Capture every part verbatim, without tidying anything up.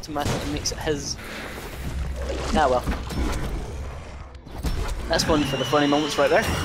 automatically makes it his. Ah well. That's one for the funny moments right there.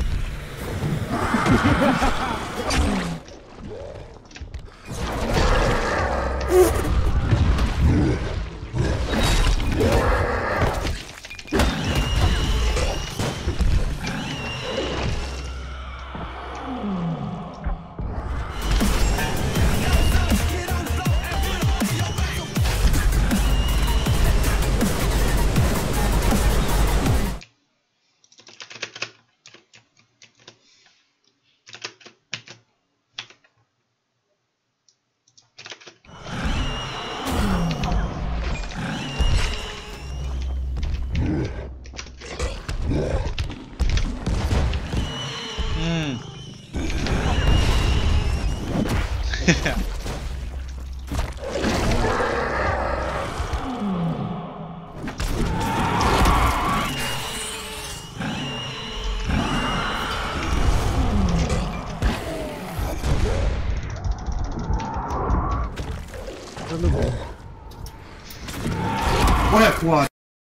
Olha quatro.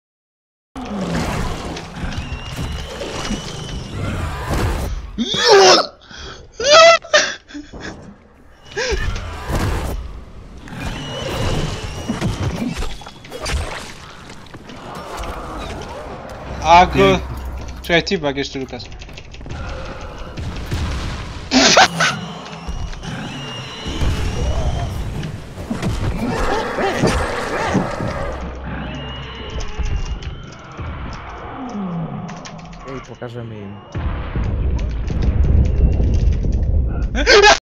Agro. Czekaj, T-bag jeszcze, Lukas. Ej, pokażemy im.